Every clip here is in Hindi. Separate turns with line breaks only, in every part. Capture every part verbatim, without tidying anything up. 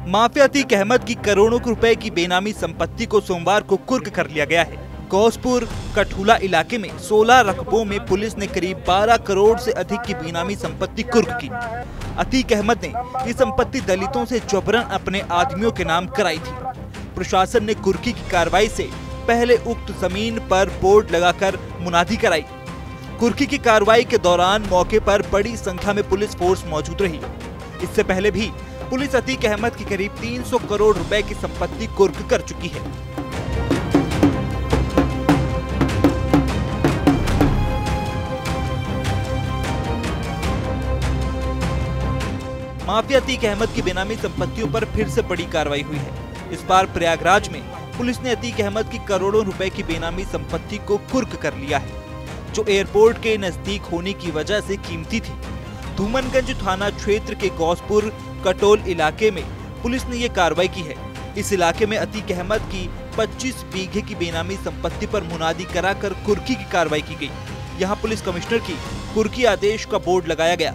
माफिया अतीक अहमद की करोड़ों रुपए की बेनामी संपत्ति को सोमवार को कुर्क कर लिया गया है। गौसपुर कठुला इलाके में सोलह रकबों में पुलिस ने करीब बारह करोड़ से अधिक की बेनामी संपत्ति कुर्क की। अतीक अहमद ने ये संपत्ति दलितों से जबरन अपने आदमियों के नाम कराई थी। प्रशासन ने कुर्की की कार्रवाई से पहले उक्त जमीन पर बोर्ड लगाकर मुनादी कराई। कुर्की की कार्रवाई के दौरान मौके पर बड़ी संख्या में पुलिस फोर्स मौजूद रही। इससे पहले भी पुलिस अतीक अहमद की करीब तीन सौ करोड़ रुपए की संपत्ति कुर्क कर चुकी है। माफिया अतीक अहमद की बेनामी संपत्तियों पर फिर से बड़ी कार्रवाई हुई है। इस बार प्रयागराज में पुलिस ने अतीक अहमद की करोड़ों रुपए की बेनामी संपत्ति को कुर्क कर लिया है, जो एयरपोर्ट के नजदीक होने की वजह से कीमती थी। धूमनगंज थाना क्षेत्र के गौसपुर कटोल इलाके में पुलिस ने ये कार्रवाई की है। इस इलाके में अतीक अहमद की पच्चीस बीघे की बेनामी संपत्ति पर मुनादी कराकर कुर्की की कार्रवाई की गई। यहाँ पुलिस कमिश्नर की कुर्की आदेश का बोर्ड लगाया गया।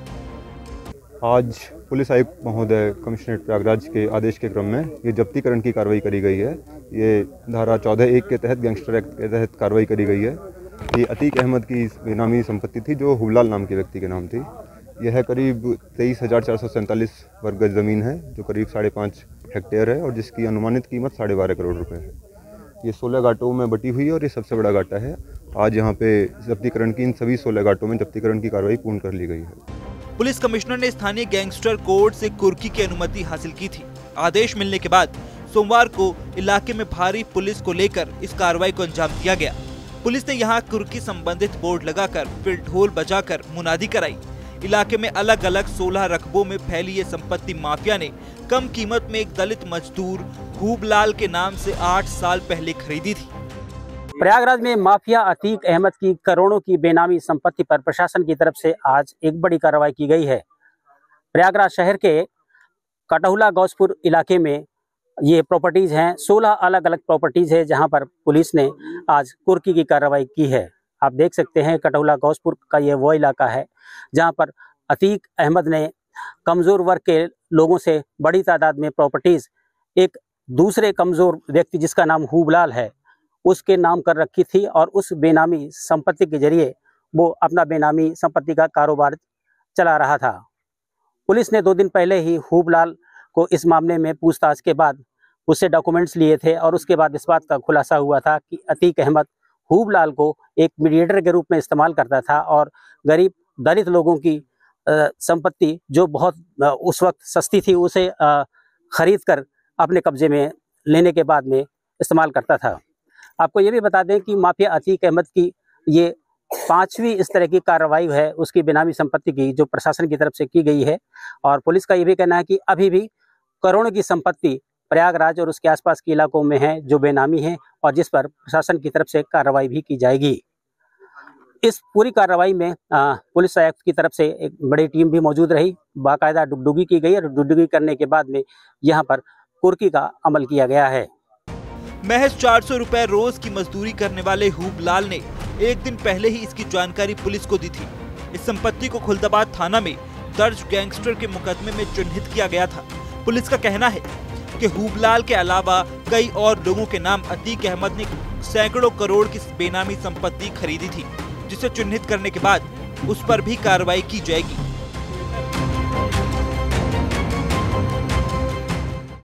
आज पुलिस आयुक्त महोदय कमिश्नरेट प्रयागराज के आदेश के क्रम में ये जब्तीकरण की कार्रवाई करी गई है। ये धारा चौदह एक के तहत गैंगस्टर एक्ट के तहत कार्रवाई करी गई है। ये अतीक अहमद की बेनामी संपत्ति थी जो हुबलाल नाम के व्यक्ति के नाम थी। यह करीब तेईस हजार चार सौ सैंतालीस वर्ग गज ज़मीन है जो करीब साढ़े पाँच हेक्टेयर है और जिसकी अनुमानित कीमत साढ़े बारह करोड़ रुपए है। ये सोलह घाटों में बटी हुई है और ये सबसे बड़ा घाटा है। आज यहाँ पे जब्तीकरण की इन सभी सोलह घाटों में जब्तीकरण की कार्रवाई पूर्ण कर ली गई है।
पुलिस कमिश्नर ने स्थानीय गैंगस्टर कोर्ट से कुर्की की अनुमति हासिल की थी। आदेश मिलने के बाद सोमवार को इलाके में भारी पुलिस को लेकर इस कार्रवाई को अंजाम दिया गया। पुलिस ने यहाँ कुर्की संबंधित बोर्ड लगाकर फिर ढोल बजाकर मुनादी कराई। इलाके में अलग अलग सोलह रकबों में फैली ये संपत्ति माफिया ने कम कीमत में एक दलित मजदूर खूबलाल के नाम से आठ साल पहले खरीदी थी।
प्रयागराज में माफिया अतीक अहमद की करोड़ों की बेनामी संपत्ति पर प्रशासन की तरफ से आज एक बड़ी कार्रवाई की गई है। प्रयागराज शहर के कटहुला गौसपुर इलाके में ये प्रॉपर्टीज हैं, सोलह अलग अलग प्रॉपर्टीज है जहां पर पुलिस ने आज कुर्की की कार्रवाई की है। आप देख सकते हैं कटहुला गौसपुर का ये वो इलाका है जहां पर अतीक अहमद ने कमजोर वर्ग के लोगों से बड़ी तादाद में प्रॉपर्टीज एक दूसरे कमजोर व्यक्ति जिसका नाम हुबलाल है उसके नाम कर रखी थी और उस बेनामी संपत्ति के जरिए वो अपना बेनामी संपत्ति का कारोबार चला रहा था। पुलिस ने दो दिन पहले ही हुबलाल को इस मामले में पूछताछ के बाद उससे डॉक्यूमेंट्स लिए थे और उसके बाद इस बात का खुलासा हुआ था कि अतीक अहमद हुबलाल को एक मीडिएटर के रूप में इस्तेमाल करता था और गरीब दलित लोगों की संपत्ति जो बहुत उस वक्त सस्ती थी उसे खरीद कर अपने कब्जे में लेने के बाद में इस्तेमाल करता था। आपको ये भी बता दें कि माफिया अतीक अहमद की ये पांचवी इस तरह की कार्रवाई है उसकी बेनामी संपत्ति की जो प्रशासन की तरफ से की गई है और पुलिस का ये भी कहना है कि अभी भी करोड़ों की संपत्ति प्रयागराज और उसके आसपास के इलाकों में है जो बेनामी है और जिस पर प्रशासन की तरफ से कार्रवाई भी की जाएगी। इस पूरी कार्रवाई में आ, पुलिस आयुक्त की तरफ से एक बड़ी टीम भी मौजूद रही। बाकायदा डुगडुगी की गई और डुगडुगी करने के बाद में यहाँ पर कुर्की का अमल किया गया है।
महज चार सौ रुपए रोज की मजदूरी करने वाले हुबलाल ने एक दिन पहले ही इसकी जानकारी पुलिस को दी थी। इस संपत्ति को खुलदाबाद थाना में दर्ज गैंगस्टर के मुकदमे में चिन्हित किया गया था। पुलिस का कहना है कि हुबलाल के अलावा कई और लोगों के नाम अतीक अहमद ने सैकड़ों करोड़ की बेनामी संपत्ति खरीदी थी, जिसे चिन्हित करने के बाद उस पर भी कार्रवाई की जाएगी।